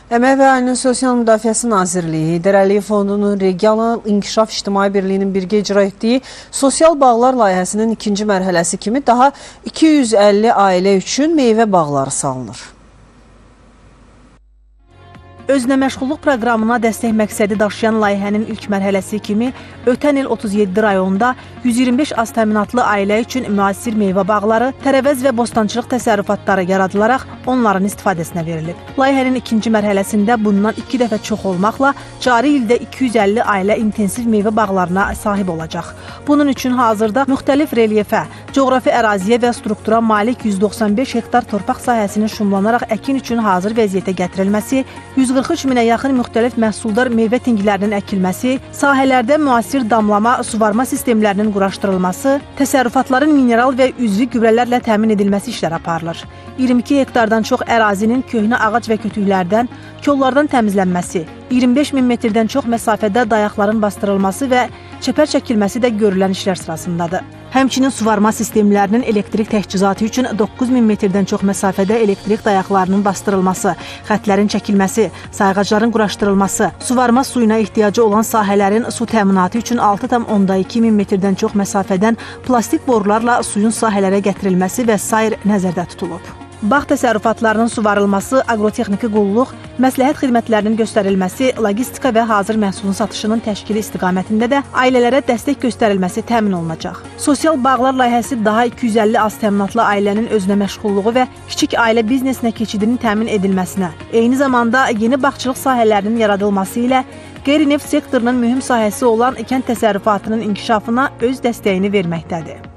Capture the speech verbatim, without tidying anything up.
Əmək və Əhalinin Sosial Müdafiəsi Nazirliyi, Heydər Əliyev Fondunun Regional İnkişaf İctimai Birliyinin birgə icra etdiyi Sosial Bağlar layihəsinin ikinci mərhələsi kimi daha iki yüz əlli ailə üçün meyvə bağları salınır. Özünə məşğulluq proqramına dəstək məqsədi daşıyan layihənin ilk mərhələsi kimi ötən il otuz yeddi rayonda yüz iyirmi beş az təminatlı ailə üçün müasir meyvə bağları, tərəvəz və bostançılıq təsərrüfatları yaradılaraq onların istifadəsinə verilib. Layihənin ikinci mərhələsində bundan iki dəfə çox olmaqla cari ildə iki yüz əlli ailə intensiv meyvə bağlarına sahib olacaq. Bunun üçün hazırda müxtəlif relyefə, coğrafi əraziyə və struktura malik yüz doxsan beş hektar torpaq sahəsinin şumlanaraq əkin üçün hazır vəziyyətə gətirilməsi, yüz qırx üç minə yaxın müxtəlif məhsuldar meyvə tinglərinin əkilməsi, sahələrdə müasir damlama, suvarma sistemlərinin quraşdırılması, təsərrüfatların mineral və üzvi gübrələrlə təmin edilməsi işlər aparılır. iyirmi iki hektardan çox ərazinin köhnə ağac və kötüklərdən, kollardan təmizlənməsi, iyirmi beş min metrdən çox məsafədə dayaqların bastırılması və çəpər çəkilməsi də görülən işlər sırasındadır. Həmçinin suvarma sistemlərinin elektrik təchizatı üçün doqquz min metrdən çox məsafədə elektrik dayaqlarının bastırılması, xətlərin çəkilməsi, sayğacların quraşdırılması, suvarma suyuna ehtiyacı olan sahələrin su təminatı üçün altı tam onda iki min metrdən çox məsafədən plastik borularla suyun sahələrə gətirilməsi və sair nəzərdə tutulub. Bağ təsərrüfatlarının suvarılması, agrotexniki qulluq, məsləhət xidmətlərinin göstərilməsi, logistika və hazır məhsulun satışının təşkili istiqamətində də ailələrə dəstək göstərilməsi təmin olunacaq. Sosial bağlar layihəsi daha iki yüz əlli az təminatlı ailənin özünə məşğulluğu və kiçik ailə biznesinə keçidinin təmin edilməsinə, eyni zamanda yeni bağçılıq sahələrinin yaradılması ilə qeyri-neft sektorunun mühüm sahəsi olan kənd təsərrüfatının inkişafına öz dəstəyini verməkdədir.